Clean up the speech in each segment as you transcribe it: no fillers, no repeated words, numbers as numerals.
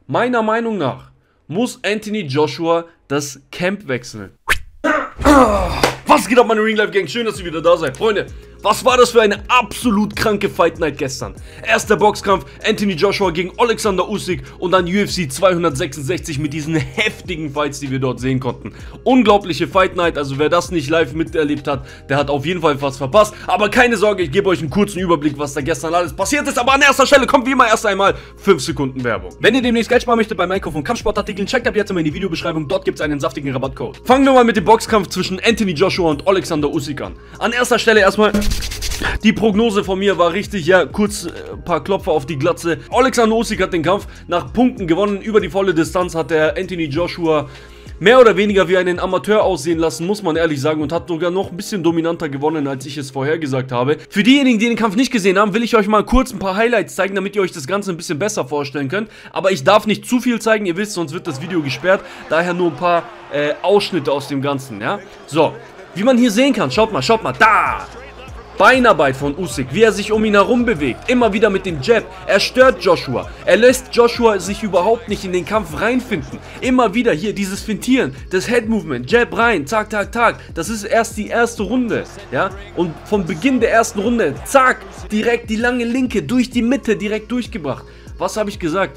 Meiner Meinung nach muss Anthony Joshua das Camp wechseln. Was geht ab, meine Ring Life Gang? Schön, dass ihr wieder da seid. Freunde, was war das für eine absolut kranke Fight Night gestern? Erster Boxkampf, Anthony Joshua gegen Alexander Usyk und dann UFC 266 mit diesen heftigen Fights, die wir dort sehen konnten. Unglaubliche Fight Night, also wer das nicht live miterlebt hat, der hat auf jeden Fall was verpasst. Aber keine Sorge, ich gebe euch einen kurzen Überblick, was da gestern alles passiert ist. Aber an erster Stelle kommt wie immer erst einmal 5 Sekunden Werbung. Wenn ihr demnächst Geld sparen möchtet beim Einkauf von Kampfsportartikeln, checkt ab jetzt immer in die Videobeschreibung, dort gibt es einen saftigen Rabattcode. Fangen wir mal mit dem Boxkampf zwischen Anthony Joshua und Alexander Usyk an. An erster Stelle erstmal... Die Prognose von mir war richtig, ja, kurz ein paar Klopfer auf die Glatze. Alexander Usyk hat den Kampf nach Punkten gewonnen, über die volle Distanz hat der Anthony Joshua mehr oder weniger wie einen Amateur aussehen lassen, muss man ehrlich sagen, und hat sogar noch ein bisschen dominanter gewonnen, als ich es vorhergesagt habe. Für diejenigen, die den Kampf nicht gesehen haben, will ich euch mal kurz ein paar Highlights zeigen, damit ihr euch das Ganze ein bisschen besser vorstellen könnt. Aber ich darf nicht zu viel zeigen, ihr wisst, sonst wird das Video gesperrt. Daher nur ein paar Ausschnitte aus dem Ganzen, ja. So, wie man hier sehen kann, schaut mal, da! Beinarbeit von Usyk, wie er sich um ihn herum bewegt, immer wieder mit dem Jab, er stört Joshua, er lässt Joshua sich überhaupt nicht in den Kampf reinfinden, immer wieder hier dieses Fintieren, das Head Movement, Jab rein, zack, das ist erst die erste Runde, ja, und vom Beginn der ersten Runde, zack, direkt die lange Linke durch die Mitte direkt durchgebracht. Was habe ich gesagt?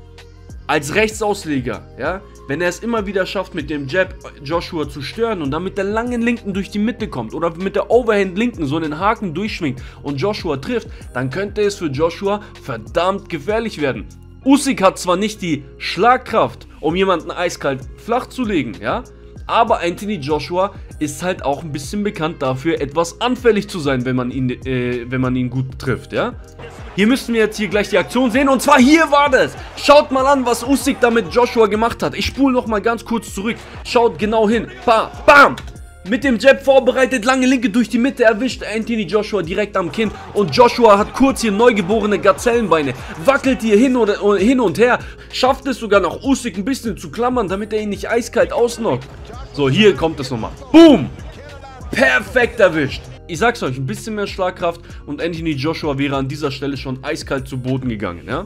Als Rechtsausleger, ja, wenn er es immer wieder schafft, mit dem Jab Joshua zu stören und dann mit der langen Linken durch die Mitte kommt oder mit der Overhand Linken so einen Haken durchschwingt und Joshua trifft, dann könnte es für Joshua verdammt gefährlich werden. Usyk hat zwar nicht die Schlagkraft, um jemanden eiskalt flach zu legen, ja, aber Anthony Joshua ist halt auch ein bisschen bekannt dafür, etwas anfällig zu sein, wenn man ihn gut trifft, ja. Hier müssten wir jetzt hier gleich die Aktion sehen, und zwar hier war das. Schaut mal an, was Usyk da mit Joshua gemacht hat. Ich spule noch mal ganz kurz zurück. Schaut genau hin. Bam! Mit dem Jab vorbereitet, lange Linke durch die Mitte, erwischt Anthony Joshua direkt am Kinn. Und Joshua hat kurz hier neugeborene Gazellenbeine. Wackelt hier hin und her. Schafft es sogar noch, Usyk ein bisschen zu klammern, damit er ihn nicht eiskalt ausnockt. So, hier kommt es nochmal. Boom! Perfekt erwischt. Ich sag's euch, ein bisschen mehr Schlagkraft und Anthony Joshua wäre an dieser Stelle schon eiskalt zu Boden gegangen, ja?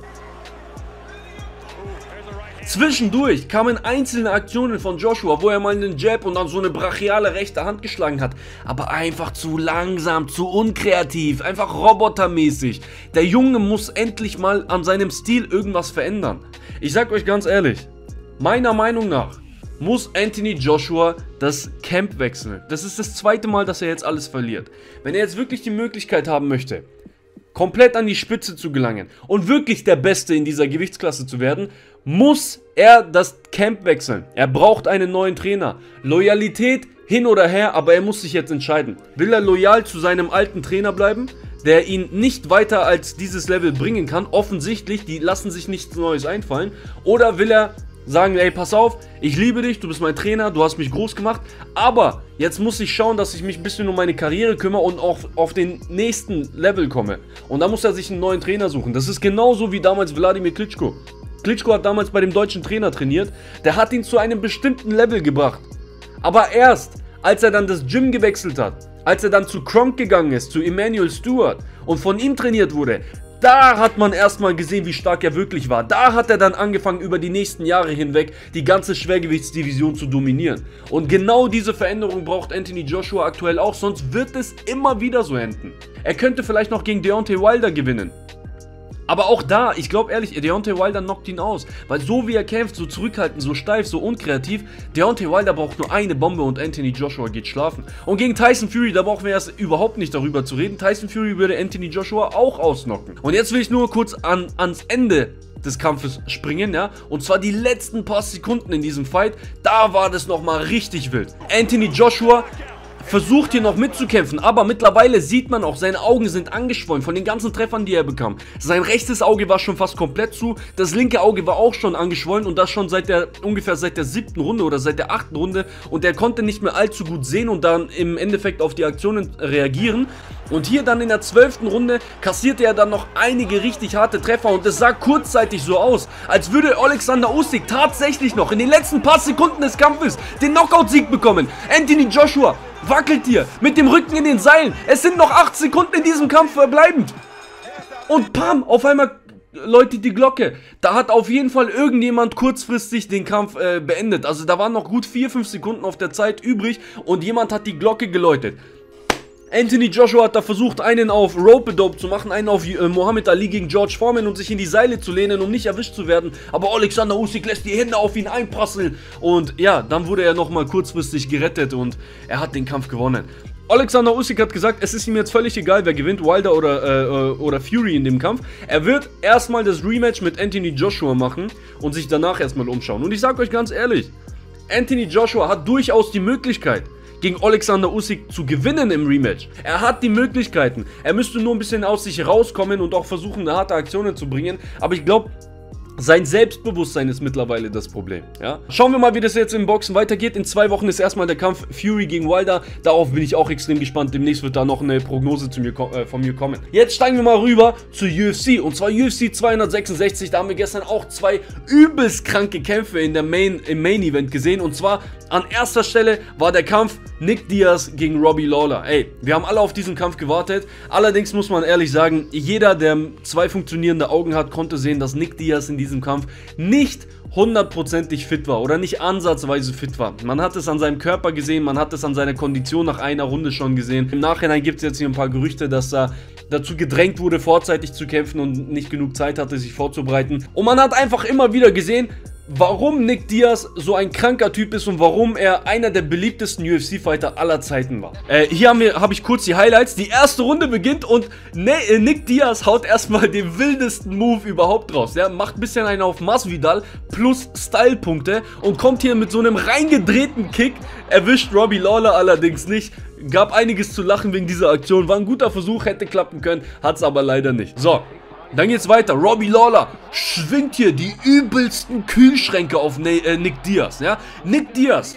Zwischendurch kamen einzelne Aktionen von Joshua, wo er mal einen Jab und dann so eine brachiale rechte Hand geschlagen hat. Aber einfach zu langsam, zu unkreativ, einfach robotermäßig. Der Junge muss endlich mal an seinem Stil irgendwas verändern. Ich sag euch ganz ehrlich, meiner Meinung nach muss Anthony Joshua das Camp wechseln. Das ist das zweite Mal, dass er jetzt alles verliert. Wenn er jetzt wirklich die Möglichkeit haben möchte, komplett an die Spitze zu gelangen und wirklich der Beste in dieser Gewichtsklasse zu werden, muss er das Camp wechseln. Er braucht einen neuen Trainer. Loyalität hin oder her, aber er muss sich jetzt entscheiden. Will er loyal zu seinem alten Trainer bleiben, der ihn nicht weiter als dieses Level bringen kann? Offensichtlich, die lassen sich nichts Neues einfallen. Oder will er sagen, ey, pass auf, ich liebe dich, du bist mein Trainer, du hast mich groß gemacht, aber jetzt muss ich schauen, dass ich mich ein bisschen um meine Karriere kümmere und auch auf den nächsten Level komme. Und da muss er sich einen neuen Trainer suchen. Das ist genauso wie damals Wladimir Klitschko. Klitschko hat damals bei dem deutschen Trainer trainiert, der hat ihn zu einem bestimmten Level gebracht. Aber erst, als er dann das Gym gewechselt hat, als er dann zu Kronk gegangen ist, zu Emanuel Stewart und von ihm trainiert wurde, da hat man erstmal gesehen, wie stark er wirklich war. Da hat er dann angefangen, über die nächsten Jahre hinweg die ganze Schwergewichtsdivision zu dominieren. Und genau diese Veränderung braucht Anthony Joshua aktuell auch, sonst wird es immer wieder so enden. Er könnte vielleicht noch gegen Deontay Wilder gewinnen. Aber auch da, ich glaube ehrlich, Deontay Wilder knockt ihn aus. Weil so wie er kämpft, so zurückhaltend, so steif, so unkreativ, Deontay Wilder braucht nur eine Bombe und Anthony Joshua geht schlafen. Und gegen Tyson Fury, da brauchen wir erst überhaupt nicht darüber zu reden. Tyson Fury würde Anthony Joshua auch ausnocken. Und jetzt will ich nur kurz ans Ende des Kampfes springen, ja, und zwar die letzten paar Sekunden in diesem Fight, da war das nochmal richtig wild. Anthony Joshua versucht hier noch mitzukämpfen, aber mittlerweile sieht man auch, seine Augen sind angeschwollen von den ganzen Treffern, die er bekam. Sein rechtes Auge war schon fast komplett zu, das linke Auge war auch schon angeschwollen und das schon ungefähr seit der 7. Runde oder seit der 8. Runde, und er konnte nicht mehr allzu gut sehen und dann im Endeffekt auf die Aktionen reagieren. Und hier dann in der 12. Runde kassierte er dann noch einige richtig harte Treffer und es sah kurzzeitig so aus, als würde Alexander Usyk tatsächlich noch in den letzten paar Sekunden des Kampfes den Knockout-Sieg bekommen. Anthony Joshua wackelt hier mit dem Rücken in den Seilen. Es sind noch 8 Sekunden in diesem Kampf verbleibend. Und pam, auf einmal läutet die Glocke. Da hat auf jeden Fall irgendjemand kurzfristig den Kampf beendet. Also da waren noch gut 4-5 Sekunden auf der Zeit übrig und jemand hat die Glocke geläutet. Anthony Joshua hat da versucht, einen auf Rope-a-Dope zu machen, einen auf Muhammad Ali gegen George Foreman und sich in die Seile zu lehnen, um nicht erwischt zu werden. Aber Alexander Usyk lässt die Hände auf ihn einprasseln. Und ja, dann wurde er nochmal kurzfristig gerettet und er hat den Kampf gewonnen. Alexander Usyk hat gesagt, es ist ihm jetzt völlig egal, wer gewinnt, Wilder oder Fury in dem Kampf. Er wird erstmal das Rematch mit Anthony Joshua machen und sich danach erstmal umschauen. Und ich sage euch ganz ehrlich, Anthony Joshua hat durchaus die Möglichkeit, gegen Alexander Usyk zu gewinnen im Rematch. Er hat die Möglichkeiten. Er müsste nur ein bisschen aus sich rauskommen und auch versuchen, harte Aktionen zu bringen. Aber ich glaube, sein Selbstbewusstsein ist mittlerweile das Problem. Ja? Schauen wir mal, wie das jetzt im Boxen weitergeht. In 2 Wochen ist erstmal der Kampf Fury gegen Wilder. Darauf bin ich auch extrem gespannt. Demnächst wird da noch eine Prognose von mir kommen. Jetzt steigen wir mal rüber zur UFC. Und zwar UFC 266. Da haben wir gestern auch 2 übelst kranke Kämpfe im Main Event gesehen. Und zwar an erster Stelle war der Kampf Nick Diaz gegen Robbie Lawler. Ey, wir haben alle auf diesen Kampf gewartet. Allerdings muss man ehrlich sagen, jeder, der 2 funktionierende Augen hat, konnte sehen, dass Nick Diaz in diesem Kampf nicht 100%ig fit war oder nicht ansatzweise fit war. Man hat es an seinem Körper gesehen, man hat es an seiner Kondition nach einer Runde schon gesehen. Im Nachhinein gibt es jetzt hier ein paar Gerüchte, dass er dazu gedrängt wurde, vorzeitig zu kämpfen und nicht genug Zeit hatte, sich vorzubereiten. Und man hat einfach immer wieder gesehen, warum Nick Diaz so ein kranker Typ ist und warum er einer der beliebtesten UFC-Fighter aller Zeiten war. Hier habe ich kurz die Highlights. Die erste Runde beginnt und Nick Diaz haut erstmal den wildesten Move überhaupt raus. Ja? Macht ein bisschen einen auf Masvidal plus Style-Punkte und kommt hier mit so einem reingedrehten Kick. Erwischt Robbie Lawler allerdings nicht. Gab einiges zu lachen wegen dieser Aktion. War ein guter Versuch, hätte klappen können, hat es aber leider nicht. So. Dann geht's weiter. Robbie Lawler schwingt hier die übelsten Kühlschränke auf Nick Diaz. Ja? Nick Diaz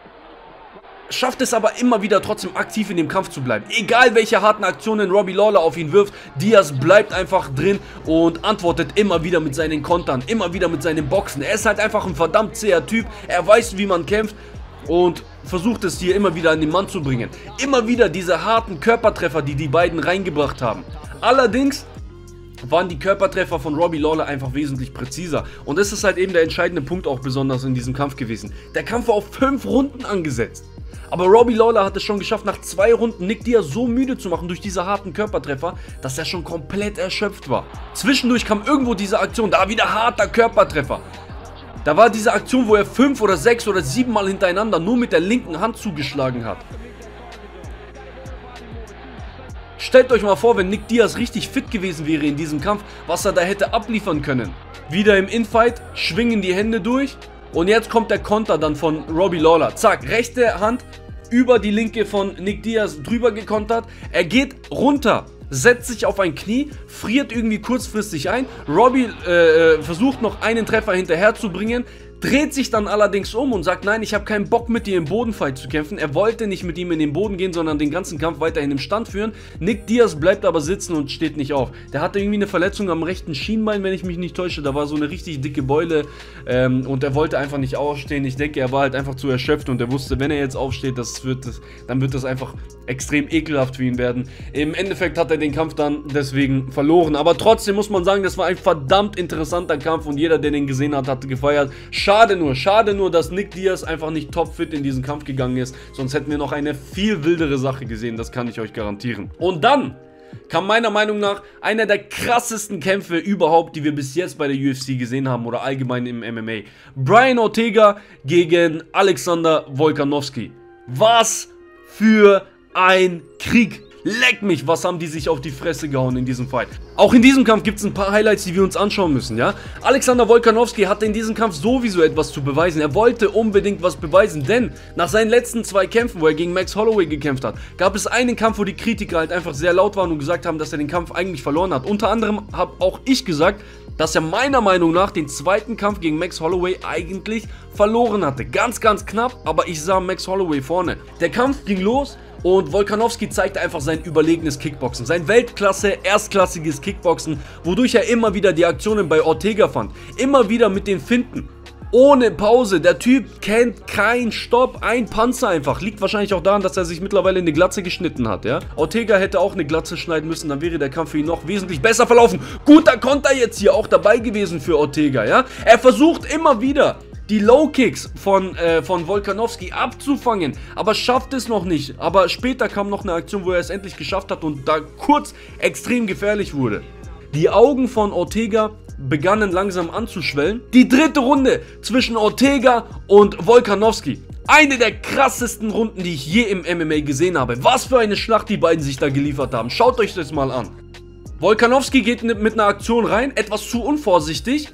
schafft es aber immer wieder trotzdem aktiv in dem Kampf zu bleiben. Egal welche harten Aktionen Robbie Lawler auf ihn wirft, Diaz bleibt einfach drin und antwortet immer wieder mit seinen Kontern, immer wieder mit seinen Boxen. Er ist halt einfach ein verdammt zäher Typ. Er weiß, wie man kämpft und versucht es hier immer wieder an den Mann zu bringen. Immer wieder diese harten Körpertreffer, die beiden reingebracht haben. Allerdings waren die Körpertreffer von Robbie Lawler einfach wesentlich präziser. Und das ist halt eben der entscheidende Punkt auch besonders in diesem Kampf gewesen. Der Kampf war auf 5 Runden angesetzt. Aber Robbie Lawler hat es schon geschafft, nach 2 Runden Nick Diaz so müde zu machen durch diese harten Körpertreffer, dass er schon komplett erschöpft war. Zwischendurch kam irgendwo diese Aktion, da wieder harter Körpertreffer. Da war diese Aktion, wo er 5 oder 6 oder 7 Mal hintereinander nur mit der linken Hand zugeschlagen hat. Stellt euch mal vor, wenn Nick Diaz richtig fit gewesen wäre in diesem Kampf, was er da hätte abliefern können. Wieder im Infight, schwingen die Hände durch und jetzt kommt der Konter dann von Robbie Lawler. Zack, rechte Hand über die linke von Nick Diaz drüber gekontert. Er geht runter, setzt sich auf ein Knie, friert irgendwie kurzfristig ein. Robbie versucht noch einen Treffer hinterher zu bringen. Dreht sich dann allerdings um und sagt, nein, ich habe keinen Bock mit dir im Bodenfight zu kämpfen. Er wollte nicht mit ihm in den Boden gehen, sondern den ganzen Kampf weiterhin im Stand führen. Nick Diaz bleibt aber sitzen und steht nicht auf. Der hatte irgendwie eine Verletzung am rechten Schienbein, wenn ich mich nicht täusche. Da war so eine richtig dicke Beule und er wollte einfach nicht aufstehen. Ich denke, er war halt einfach zu erschöpft und er wusste, wenn er jetzt aufsteht, dann wird das einfach extrem ekelhaft für ihn werden. Im Endeffekt hat er den Kampf dann deswegen verloren. Aber trotzdem muss man sagen, das war ein verdammt interessanter Kampf und jeder, der den gesehen hat, hat gefeiert. Schade nur, dass Nick Diaz einfach nicht topfit in diesen Kampf gegangen ist. Sonst hätten wir noch eine viel wildere Sache gesehen, das kann ich euch garantieren. Und dann kam meiner Meinung nach einer der krassesten Kämpfe überhaupt, die wir bis jetzt bei der UFC gesehen haben oder allgemein im MMA. Brian Ortega gegen Alexander Volkanovski. Was für ein Krieg! Leck mich, was haben die sich auf die Fresse gehauen in diesem Fight. Auch in diesem Kampf gibt es ein paar Highlights, die wir uns anschauen müssen, ja. Alexander Volkanovski hatte in diesem Kampf sowieso etwas zu beweisen. Er wollte unbedingt was beweisen, denn nach seinen letzten 2 Kämpfen, wo er gegen Max Holloway gekämpft hat, gab es einen Kampf, wo die Kritiker halt einfach sehr laut waren und gesagt haben, dass er den Kampf eigentlich verloren hat. Unter anderem habe auch ich gesagt, dass er meiner Meinung nach den zweiten Kampf gegen Max Holloway eigentlich verloren hatte. Ganz, ganz knapp, aber ich sah Max Holloway vorne. Der Kampf ging los und Volkanovski zeigte einfach sein überlegenes Kickboxen. Sein Weltklasse, erstklassiges Kickboxen, wodurch er immer wieder die Aktionen bei Ortega fand. Immer wieder mit den Finten. ohne Pause. Der Typ kennt keinen Stopp, ein Panzer einfach. Liegt wahrscheinlich auch daran, dass er sich mittlerweile eine Glatze geschnitten hat, ja. Ortega hätte auch eine Glatze schneiden müssen, dann wäre der Kampf für ihn noch wesentlich besser verlaufen. Guter Konter jetzt hier auch dabei gewesen für Ortega, ja. Er versucht immer wieder die Low-Kicks von Volkanovski abzufangen, aber schafft es noch nicht. Aber später kam noch eine Aktion, wo er es endlich geschafft hat und da kurz extrem gefährlich wurde. Die Augen von Ortega begannen langsam anzuschwellen. Die dritte Runde zwischen Ortega und Volkanovski. Eine der krassesten Runden, die ich je im MMA gesehen habe. Was für eine Schlacht die beiden sich da geliefert haben. Schaut euch das mal an. Volkanovski geht mit einer Aktion rein, etwas zu unvorsichtig.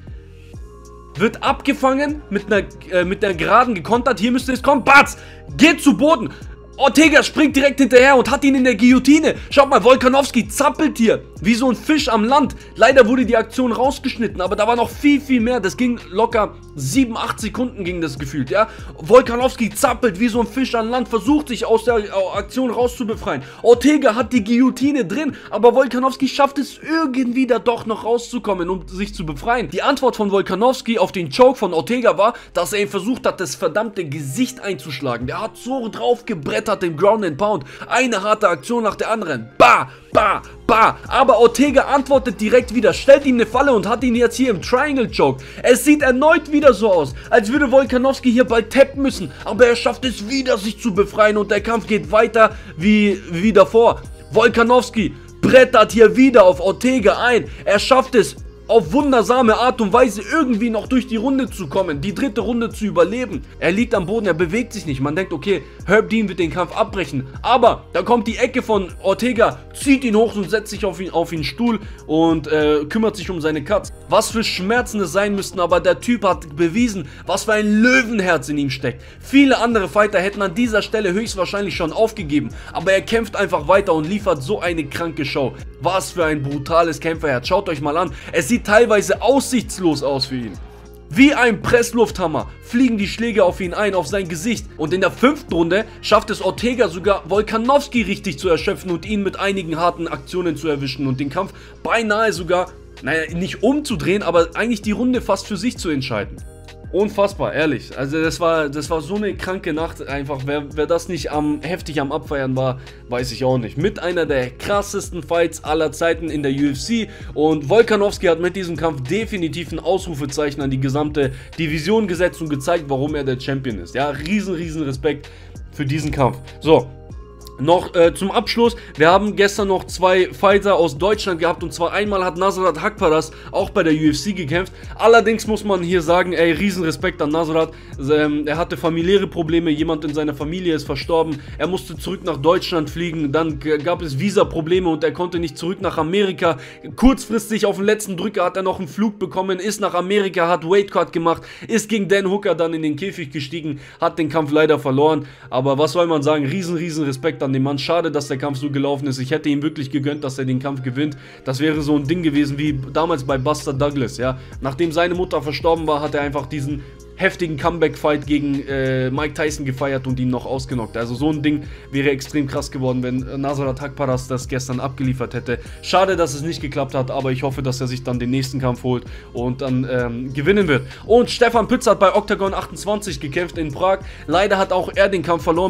Wird abgefangen, mit der Geraden gekontert. Hier müsste es kommen. Batz! Geht zu Boden. Ortega springt direkt hinterher und hat ihn in der Guillotine. Schaut mal, Volkanovski zappelt hier wie so ein Fisch am Land. Leider wurde die Aktion rausgeschnitten, aber da war noch viel, viel mehr. Das ging locker 7, 8 Sekunden ging das gefühlt, ja. Volkanovski zappelt wie so ein Fisch am Land, versucht sich aus der Aktion rauszubefreien. Ortega hat die Guillotine drin, aber Volkanovski schafft es irgendwie da doch noch rauszukommen, um sich zu befreien. Die Antwort von Volkanovski auf den Choke von Ortega war, dass er ihn versucht hat, das verdammte Gesicht einzuschlagen. Der hat so drauf gebrettert im Ground and Pound. Eine harte Aktion nach der anderen. Bah, bah, bah. Aber Ortega antwortet direkt wieder, stellt ihm eine Falle und hat ihn jetzt hier im Triangle Choke. Es sieht erneut wieder so aus, als würde Volkanovski hier bald tappen müssen. Aber er schafft es wieder, sich zu befreien und der Kampf geht weiter wie davor. Volkanovski brettert hier wieder auf Ortega ein. Er schafft es auf wundersame Art und Weise irgendwie noch durch die Runde zu kommen, die dritte Runde zu überleben. Er liegt am Boden, er bewegt sich nicht. Man denkt, okay, Herb Dean wird den Kampf abbrechen. Aber da kommt die Ecke von Ortega, zieht ihn hoch und setzt sich auf ihn Stuhl und kümmert sich um seine Cuts. Was für Schmerzen es sein müssten, aber der Typ hat bewiesen, was für ein Löwenherz in ihm steckt. Viele andere Fighter hätten an dieser Stelle höchstwahrscheinlich schon aufgegeben, aber er kämpft einfach weiter und liefert so eine kranke Show. Was für ein brutales Kämpferherz. Schaut euch mal an. Es sieht teilweise aussichtslos aus für ihn. Wie ein Presslufthammer fliegen die Schläge auf ihn ein, auf sein Gesicht. Und in der 5. Runde schafft es Ortega sogar, Volkanovski richtig zu erschöpfen und ihn mit einigen harten Aktionen zu erwischen und den Kampf beinahe sogar, naja, nicht umzudrehen, aber eigentlich die Runde fast für sich zu entscheiden. Unfassbar, ehrlich. Also das war so eine kranke Nacht einfach. Wer das nicht heftig am Abfeiern war, weiß ich auch nicht. Mit einer der krassesten Fights aller Zeiten in der UFC. Und Volkanovski hat mit diesem Kampf definitiv ein Ausrufezeichen an die gesamte Division gesetzt und gezeigt, warum er der Champion ist. Ja, riesen Respekt für diesen Kampf. So. Noch zum Abschluss, wir haben gestern noch 2 Fighter aus Deutschland gehabt und zwar einmal hat Nasrat Haqparast auch bei der UFC gekämpft. Allerdings muss man hier sagen, ey, riesen Respekt an Nasrat. Er hatte familiäre Probleme, jemand in seiner Familie ist verstorben, er musste zurück nach Deutschland fliegen, dann gab es Visa-Probleme und er konnte nicht zurück nach Amerika. Kurzfristig auf den letzten Drücker hat er noch einen Flug bekommen, ist nach Amerika, hat Weightcut gemacht, ist gegen Dan Hooker dann in den Käfig gestiegen, hat den Kampf leider verloren, aber was soll man sagen, riesen Respekt an den Mann. Schade, dass der Kampf so gelaufen ist. Ich hätte ihm wirklich gegönnt, dass er den Kampf gewinnt. Das wäre so ein Ding gewesen wie damals bei Buster Douglas, ja. Nachdem seine Mutter verstorben war, hat er einfach diesen heftigen Comeback-Fight gegen Mike Tyson gefeiert und ihn noch ausgenockt. Also so ein Ding wäre extrem krass geworden, wenn Nasrat Haqparast das gestern abgeliefert hätte. Schade, dass es nicht geklappt hat, aber ich hoffe, dass er sich dann den nächsten Kampf holt und dann gewinnen wird. Und Stefan Pütz hat bei Octagon 28 gekämpft in Prag. Leider hat auch er den Kampf verloren.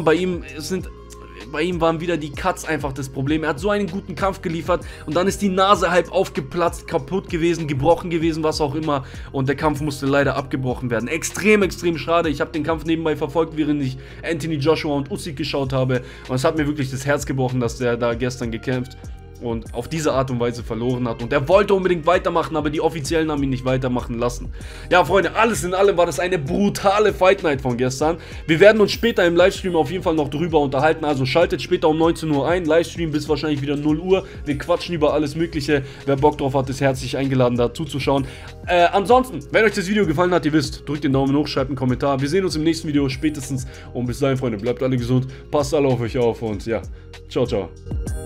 Bei ihm waren wieder die Cuts einfach das Problem. Er hat so einen guten Kampf geliefert und dann ist die Nase halb aufgeplatzt, kaputt gewesen, gebrochen gewesen, was auch immer. Und der Kampf musste leider abgebrochen werden. Extrem schade. Ich habe den Kampf nebenbei verfolgt, während ich Anthony Joshua und Usyk geschaut habe. Und es hat mir wirklich das Herz gebrochen, dass der da gestern gekämpft und auf diese Art und Weise verloren hat. Und er wollte unbedingt weitermachen, aber die Offiziellen haben ihn nicht weitermachen lassen. Ja, Freunde, alles in allem war das eine brutale Fight Night von gestern. Wir werden uns später im Livestream auf jeden Fall noch drüber unterhalten. Also schaltet später um 19 Uhr ein. Livestream bis wahrscheinlich wieder 0 Uhr. Wir quatschen über alles Mögliche. Wer Bock drauf hat, ist herzlich eingeladen, da zuzuschauen. Ansonsten, wenn euch das Video gefallen hat, ihr wisst, drückt den Daumen hoch, schreibt einen Kommentar. Wir sehen uns im nächsten Video spätestens. Und bis dahin, Freunde, bleibt alle gesund, passt alle auf euch auf und ja, ciao.